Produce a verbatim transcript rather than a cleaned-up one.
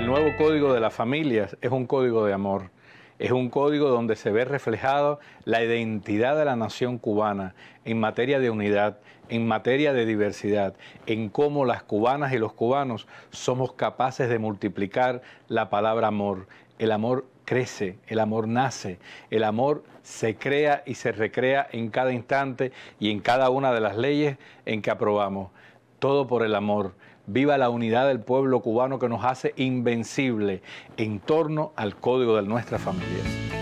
El nuevo Código de las Familias es un código de amor. Es un código donde se ve reflejado la identidad de la nación cubana en materia de unidad, en materia de diversidad, en cómo las cubanas y los cubanos somos capaces de multiplicar la palabra amor. El amor crece, el amor nace, el amor se crea y se recrea en cada instante y en cada una de las leyes en que aprobamos. Todo por el amor. Viva la unidad del pueblo cubano que nos hace invencible en torno al código de nuestras familias.